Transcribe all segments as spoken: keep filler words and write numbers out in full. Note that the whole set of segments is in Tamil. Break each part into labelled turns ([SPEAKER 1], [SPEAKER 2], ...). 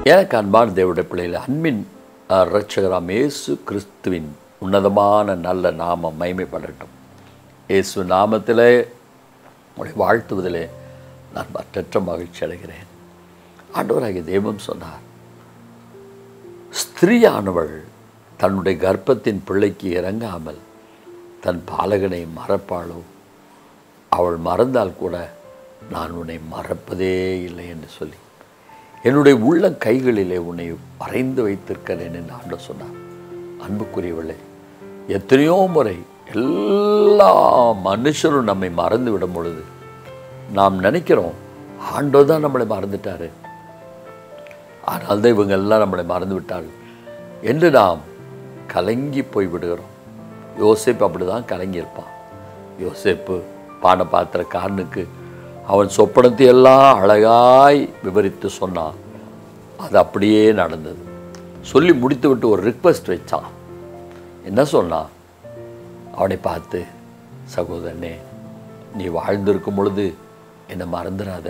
[SPEAKER 1] எனக்கு அன்பான தேவனுடைய பிள்ளைகள், அன்பின் இரட்சகராம் இயேசு கிறிஸ்துவின் உன்னதமான நல்ல நாமம் மகிமைப்படட்டும். இயேசு நாமத்திலே உங்களை வாழ்த்துவதிலே நான் மற்றற்ற மகிழ்ச்சி அடைகிறேன். ஆண்டவராகிய தெய்வம் சொன்னார், ஸ்திரீயானவள் தன்னுடைய கர்ப்பத்தின் பிள்ளைக்கு இறங்காமல் தன் பாலகனை மறப்பாளோ? அவள் மறந்தால் கூட நான் உன்னை மறப்பதே இல்லை என்று சொல்லி என்னுடைய உள்ள கைகளிலே உன்னை வரைந்து வைத்திருக்கிறேன் என்று ஆண்டவர் சொன்னார். அன்புக்குரியவளே, எத்தனையோ முறை எல்லா மனுஷரும் நம்மை மறந்து விடும் பொழுது நாம் நினைக்கிறோம் ஆண்டவர் தான் நம்மளை மறந்துட்டாரு, ஆனால் தான் இவங்க எல்லாம் நம்மளை மறந்து விட்டார்கள் என்று நாம் கலங்கி போய் விடுகிறோம். யோசேப்பு அப்படி தான் கலங்கியிருப்பான். யோசேப்பு பான பாத்திரக்காரனுக்கு அவன் சொப்பனத்தை எல்லாம் அழகாய் விவரித்து சொன்னான். அது அப்படியே நடந்தது. சொல்லி முடித்து விட்டு ஒரு ரிக்வெஸ்ட் வச்சான். என்ன சொன்னான்? அவனை பார்த்து, சகோதரனே, நீ வாழ்ந்திருக்கும் பொழுது என்னை மறந்துடாத.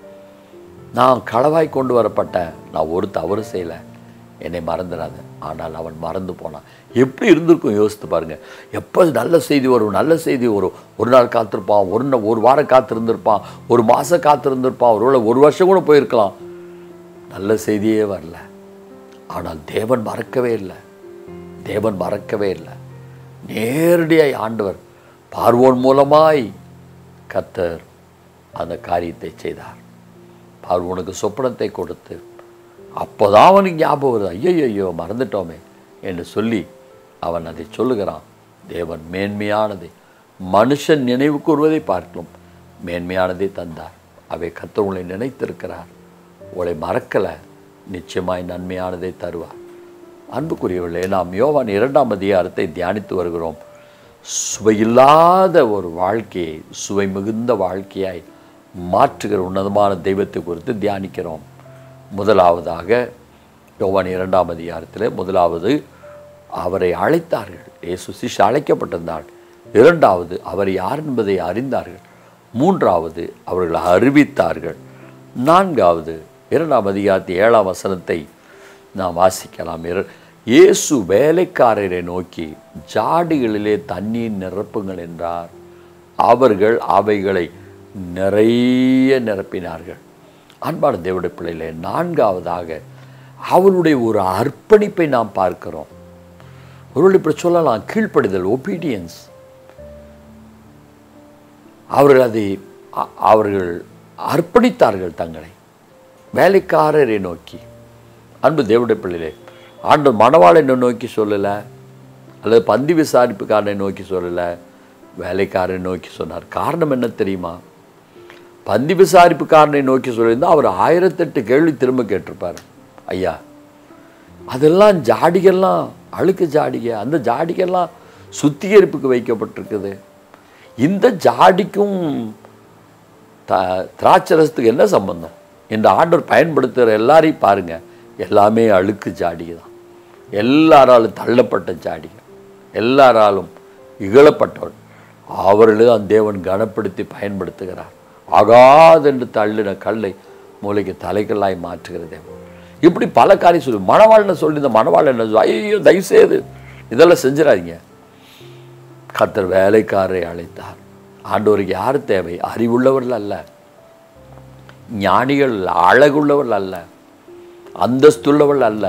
[SPEAKER 1] நான் களவாய் கொண்டு வரப்பட்டேன், நான் ஒரு தவறு செய்யலை, என்னை மறந்துடாத. ஆனால் அவன் மறந்து போனான். எப்படி இருந்திருக்கும் யோசித்து பாருங்கள். எப்போ நல்ல செய்தி வரும், நல்ல செய்தி வரும், ஒரு நாள் காத்திருப்பான், ஒரு ஒரு வாரம் காத்திருந்திருப்பான், ஒரு மாதம் காத்திருந்திருப்பான், ஒரு ஒரு வருஷம் கூட போயிருக்கலாம். நல்ல செய்தியே வரல. ஆனால் தேவன் மறக்கவே இல்லை. தேவன் மறக்கவே இல்லை. நேரடியாய் ஆண்டவர் பார்வோன் மூலமாய் கர்த்தர் அந்த காரியத்தை செய்தார். பார்வோனுக்கு சொப்பனத்தை கொடுத்து அப்போதான் அவனுக்கு ஞாபகம் வருது, ஐயோ ஐயோ மறந்துட்டோமே என்று சொல்லி அவன் அதை சொல்லுகிறான். தேவன் மேன்மையானதை, மனுஷன் நினைவு கூறுவதை பார்க்கலாம் மேன்மையானதை தந்தார். அவை கர்த்தர் உங்களை நினைத்திருக்கிறார், உங்களை மறக்கலை, நிச்சயமாய் நன்மையானதை தருவார். அன்புக்குரியவர்களே, நாம் யோவான் இரண்டாம் அதிகாரத்தை தியானித்து வருகிறோம். சுவையில்லாத ஒரு வாழ்க்கையை சுவை மிகுந்த வாழ்க்கையாய் மாற்றுகிற உன்னதமான தெய்வத்தை குறித்து தியானிக்கிறோம். முதலாவதாக யோவான் இரண்டாம் அதிகாரத்தில் முதலாவது அவரை அழைத்தார்கள். இயேசு சிஷ்யர் அழைக்கப்பட்டிருந்தார். இரண்டாவது அவர் யார் என்பதை அறிந்தார்கள். மூன்றாவது அவர்கள் அறிவித்தார்கள். நான்காவது இரண்டாம் அதிகாரத்தி ஏழாம் வசனத்தை நாம் வாசிக்கலாம். இயேசு வேலைக்காரரை நோக்கி ஜாடிகளிலே தண்ணீர் நிரப்புங்கள் என்றார். அவர்கள் அவைகளை நிறைய நிரப்பினார்கள். அன்பான தேவனுடைய பிள்ளைகளே, நான்காவதாக அவருடைய ஒரு அர்ப்பணிப்பை நாம் பார்க்கிறோம். அவர்கள் இப்படி சொல்லலாம், கீழ்ப்படிதல், ஒபீடியன்ஸ். அவர்கள் அதை அவர்கள் அர்ப்பணித்தார்கள் தங்களை வேலைக்காரரை நோக்கி. அன்பு தேவனுடைய பிள்ளைகளே, ஆண்டவர் மணவாளனை நோக்கி சொல்லலை, அல்லது பந்தி விசாரிப்புக்காரனை நோக்கி சொல்லலை, வேலைக்காரனை நோக்கி சொன்னார். காரணம் என்ன தெரியுமா? பந்தி விசாரிப்புக்காரனை நோக்கி சொல்லியிருந்தால் அவர் ஆயிரத்தெட்டு கேள்வி திரும்ப கேட்டிருப்பார். ஐயா, அதெல்லாம் ஜாடிகள்லாம் அழுக்கு ஜாடிகை, அந்த ஜாடிகள்லாம் சுத்திகரிப்புக்கு வைக்கப்பட்டிருக்குது. இந்த ஜாடிக்கும் த திராட்சரசத்துக்கு என்ன சம்பந்தம்? இந்த ஆண்டவர் பயன்படுத்துகிற எல்லாரையும் பாருங்கள், எல்லாமே அழுக்கு ஜாடிகை தான். எல்லாராலும் தள்ளப்பட்ட ஜாடிகை, எல்லாராலும் இகழப்பட்டவள். அவர்களும் அந்த தேவன் கனப்படுத்தி பயன்படுத்துகிறார். ஆகாதென்று தள்ளின கல்லை மூளைக்கு தலைகளாய் மாற்றுகிற தேவன். இப்படி பல காரியம் சொல்லி மணவாளனை சொல்லி இந்த மணவாளன் என்ன சொல்லி, ஐயோ தயவுசெய்து இதெல்லாம் செஞ்சிடாதீங்க. கர்த்தர் வேலைக்காரரை அழைத்தார். ஆண்டவருக்கு யார் தேவை? அறிவுள்ளவர்கள் அல்ல, ஞானிகள் அல்ல, அழகுள்ளவர்கள் அல்ல, அந்தஸ்துள்ளவர்கள் அல்ல,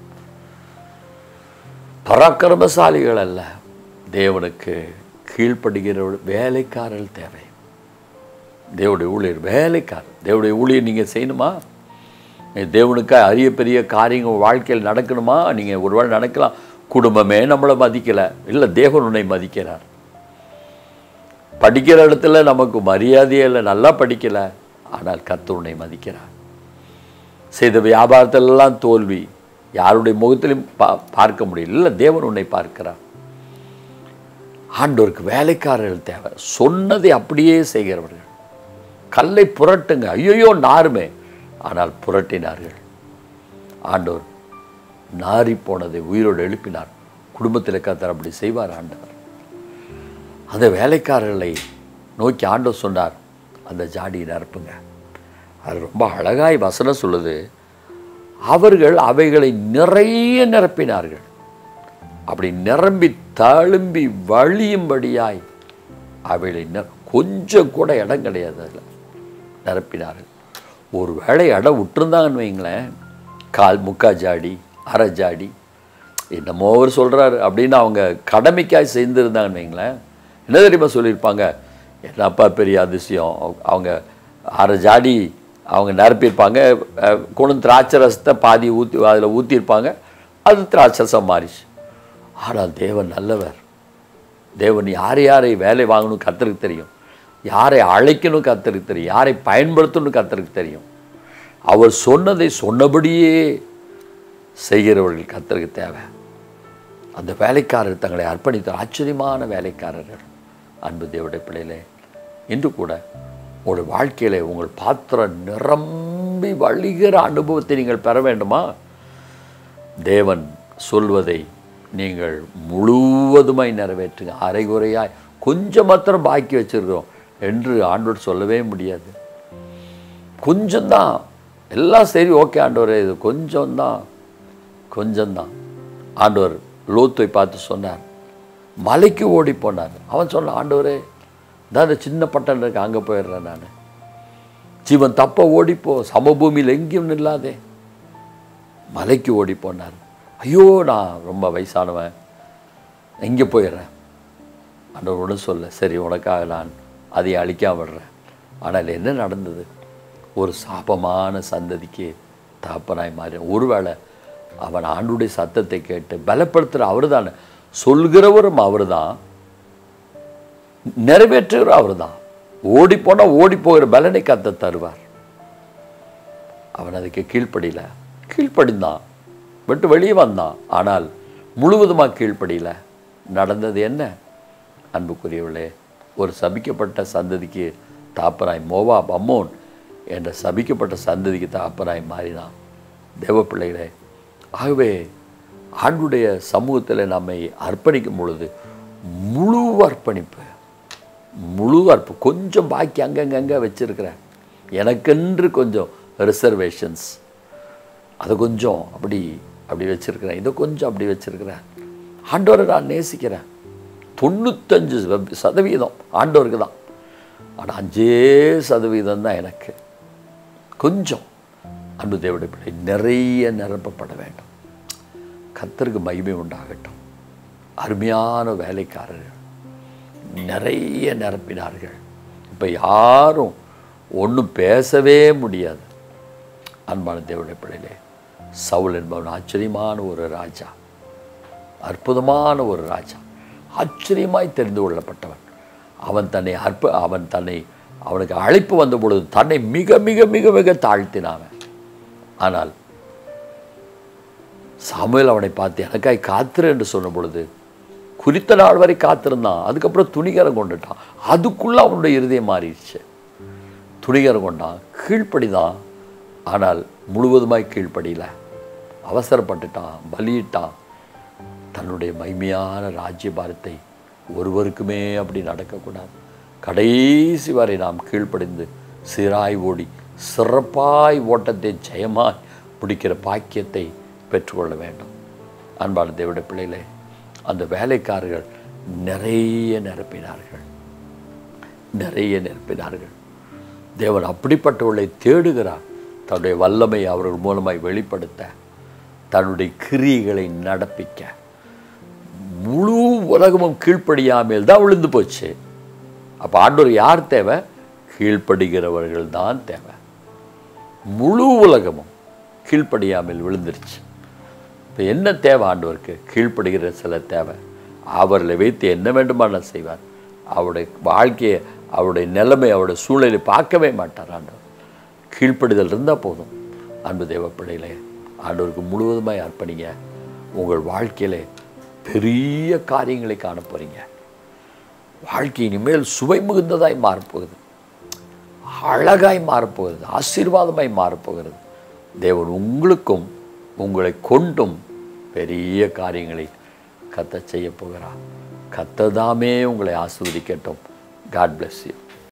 [SPEAKER 1] பராக்கிரமசாலிகள் அல்ல. தேவனுக்கு கீழ்ப்படுகிறவர்கள் வேலைக்காரர்கள் தேவை. தேவனுடைய ஊழியர் வேலைக்காரர். தேவனுடைய ஊழியர் நீங்கள் செய்யணுமா? தேவனுக்காக அரிய பெரிய காரியங்கள் வாழ்க்கையில் நடக்கணுமா? நீங்கள் ஒருவேளை நடக்கலாம். குடும்பமே நம்மளை மதிக்கலை, இல்லை தேவன் உன்னை மதிக்கிறார். படிக்கிற இடத்துல நமக்கு மரியாதையே இல்லை, நல்லா படிக்கலை, ஆனால் கர்த்தர் உன்னை மதிக்கிறார். செய்த வியாபாரத்திலெல்லாம் தோல்வி, யாருடைய முகத்திலையும் பா பார்க்க முடியல, இல்லை தேவன் உன்னை பார்க்கிறார். ஆண்டவருக்கு வேலைக்காரர்கள் தேவை. சொன்னதை அப்படியே செய்கிறவர்கள். கல்லை புரட்டுங்க, ஐயோ நாருமே, ஆனால் புரட்டினார்கள். ஆண்டவர் நாரி போனதை உயிரோடு எழுப்பினார். குடும்பத்தில் கர்த்தர் அப்படி செய்வார் ஆண்டவர். அந்த வேலைக்காரர்களை நோக்கி ஆண்டவர் சொன்னார், அந்த ஜாடியை நிரப்புங்க. அது ரொம்ப அழகாய் வசனம் சொல்லுது. அவர்கள் அவைகளை நிறைய நிரப்பினார்கள். அப்படி நிரம்பி தழும்பி வழியும்படியாய் அவைகளை கொஞ்சம் கூட இடம் கிடையாது, அதில் நிரப்பினார்கள். ஒரு வேளை இடம் விட்டுருந்தாங்கன்னு வைங்களேன், கால் முக்கா ஜாடி அரை ஜாடி என்னமோ அவர் சொல்கிறாரு அப்படின்னு அவங்க கடமைக்காய் செய்திருந்தாங்கன்னு வைங்களேன், என்ன தெரியுமா சொல்லியிருப்பாங்க, என்னப்பா பெரிய அதிசயம், அவங்க அரை ஜாடி அவங்க நிரப்பியிருப்பாங்க, கொண்டு திராட்சை ரசத்தை பாதி ஊற்றி அதில் ஊற்றிருப்பாங்க, அது திராட்சை ரசம் மாறிச்சு. ஆனால் தேவன் நல்லவர். தேவன் யார் யாரை வேலை வாங்கணும் கர்த்தருக்கு தெரியும், யாரை அழைக்கணும் கர்த்தருக்கு தெரியும், யாரை பயன்படுத்தணும் கர்த்தருக்கு தெரியும். அவர் சொன்னதை சொன்னபடியே செய்கிறவர்கள் கர்த்தருக்கு தேவை. அந்த வேலைக்காரர் தங்களை அர்ப்பணித்த ஆச்சரியமான வேலைக்காரர்கள். அன்பு தேவனுடைய பிள்ளைகளே, இன்று கூட உங்களுடைய வாழ்க்கையிலே உங்கள் பாத்திரம் நிரம்பி வழிகிற அனுபவத்தை நீங்கள் பெற வேண்டுமா? தேவன் சொல்வதை நீங்கள் முழுவதுமாய் நிறைவேற்றுங்க. அரைகுறையாய் கொஞ்சம் மாத்திரம் பாக்கி வச்சிருக்கிறோம் என்று ஆண்டவர் சொல்லவே முடியாது. கொஞ்சம்தான், எல்லாம் சரி, ஓகே ஆண்டவரே, இது கொஞ்சம்தான் கொஞ்சம்தான். ஆண்டவர் லோத்தை பார்த்து சொன்னார், மலைக்கு ஓடி போனார். அவன் சொன்னான், ஆண்டவரே தான் இந்த சின்ன பட்டன் இருக்கு, அங்கே போயிடுறேன் நான், ஜீவன் தப்ப ஓடிப்போ, சமபூமியில் எங்கேயும் நில்லாதே. மலைக்கு ஓடி போனார். ஐயோ நான் ரொம்ப வயசானவன், எங்கே போயிடுறேன். ஆண்டவர் ஒன்றும் சொல்ல, சரி உனக்காக நான் அதை அழிக்காம விடுறேன். ஆனால் என்ன நடந்தது? ஒரு சாபமான சந்ததிக்கு தகப்பனாய் மாறி. ஒருவேளை அவன் ஆண்டுடைய சத்தத்தை கேட்டு பலப்படுத்துகிற அவர் தான், சொல்கிறவரும் அவர் தான், நிறைவேற்றுகிற அவர் தான். ஓடி போனால் ஓடி போகிற பலனை கத்த தருவார். அவன் அதுக்கு கீழ்ப்படியில, கீழ்ப்படிந்தான், விட்டு வெளியே வந்தான், ஆனால் முழுவதுமாக கீழ்ப்படியில. நடந்தது என்ன? அன்புக்குரியவர்களே, ஒரு சபிக்கப்பட்ட சந்ததிக்கு தாப்பராய் மோவாப், அம்மோன் என்ற சபிக்கப்பட்ட சந்ததிக்கு தாப்பராய் மாறினான். தேவ பிள்ளைகளே, ஆகவே ஆண்டுடைய சமூகத்தில் நம்மை அர்ப்பணிக்கும் பொழுது முழு அர்ப்பணிப்பு, முழு அர்ப்ப கொஞ்சம் பாக்கி அங்கங்கங்கே வச்சுருக்கிறேன், எனக்கென்று கொஞ்சம் ரிசர்வேஷன்ஸ், அதை கொஞ்சம் அப்படி அப்படி வச்சுருக்கிறேன், இதை கொஞ்சம் அப்படி வச்சுருக்கிறேன். ஆண்டவரை நான் நேசிக்கிறேன். தொண்ணூத்தஞ்சு சதவீதம் ஆண்டவருக்கு தான், ஆனால் அஞ்சே சதவீதம் தான் எனக்கு. கொஞ்சம் அன்பு தேவனுடைய பிள்ளை நிறைய நிரப்பப்பட வேண்டும். கர்த்தருக்கு மகிமை உண்டாகட்டும். அருமையான வேலைக்காரர்கள் நிறைய நிரப்பினார்கள். இப்போ யாரும் ஒன்றும் பேசவே முடியாது. அன்பான தேவனுடைய பிள்ளைகளே, சவுல் என்பவன் ஆச்சரியமான ஒரு ராஜா, அற்புதமான ஒரு ராஜா, ஆச்சரியமாய் தெரிந்து கொள்ளப்பட்டவன். அவன் தன்னை அற்ப அவன் தன்னை அவனுக்கு அழைப்பு வந்த பொழுது தன்னை மிக மிக மிக மிக தாழ்த்தினான். ஆனால் சாமுவேல் அவனை பார்த்து எனக்காய் காத்திரு என்று சொன்ன பொழுது குறித்த நாள் வரை காத்திருந்தான். அதுக்கப்புறம் துணிகரம் கொண்டுட்டான். அதுக்குள்ளே அவனுடைய இருதயம் மாறிடுச்சு. துணிகரம் கொண்டான், கீழ்ப்படிதான், ஆனால் முழுவதுமாய் கீழ்ப்படியில, அவசரப்பட்டுட்டான், பலியிட்டான். தன்னுடைய மகிமையான ராஜ்யபாரத்தை ஒருவருக்குமே அப்படி நடக்கக்கூடாது. கடைசி வரை நாம் கீழ்ப்படிந்து சீராய் ஓடி சிறப்பாய் ஓட்டத்தை ஜெயமாய் முடிக்கிற பாக்கியத்தை பெற்றுக்கொள்ள வேண்டும். அன்பான தேவனுடைய பிள்ளைகளே, அந்த வேலைக்காரர்கள் நிறைய நிரப்பினார்கள், நிறைய நிரப்பினார்கள். தேவன் அப்படிப்பட்டவர்களை தேடுகிறார். தன்னுடைய வல்லமை அவர்கள் மூலமாய் வெளிப்படுத்த, தன்னுடைய கிரியைகளை நடப்பிக்க. முழு உலகமும் கீழ்ப்படியாமல் தான் விழுந்து போச்சு. அப்போ ஆண்டவர் யார் தேவை? கீழ்ப்படுகிறவர்கள் தான் தேவை. முழு உலகமும் கீழ்ப்படியாமல் விழுந்துருச்சு. இப்போ என்ன தேவை ஆண்டவருக்கு? கீழ்ப்படுகிற சில தேவை. அவர்களை வைத்து என்ன வேண்டுமானால் செய்வார். அவருடைய வாழ்க்கையை, அவருடைய நிலைமை, அவருடைய சூழலை பார்க்கவே மாட்டார் ஆண்டவர். கீழ்ப்படிதல் இருந்தால் போதும். அன்பு தேவ பிள்ளைகளே, ஆண்டவருக்கு முழுவதுமாய் அர்ப்பணிங்க. உங்கள் வாழ்க்கையிலே பெரிய காரியங்களை காண போகிறீங்க. வாழ்க்கை இனிமேல் சுவை மிகுந்ததாய் மாறப்போகுது, அழகாய் மாறப்போகிறது, ஆசீர்வாதமாய் மாறப்போகிறது. தேவன் உங்களுக்கும் உங்களை கொண்டும் பெரிய காரியங்களை கர்த்தர் செய்ய போகிறார். கர்த்தர் தாமே உங்களை ஆசீர்வதிக்கட்டும். God bless you.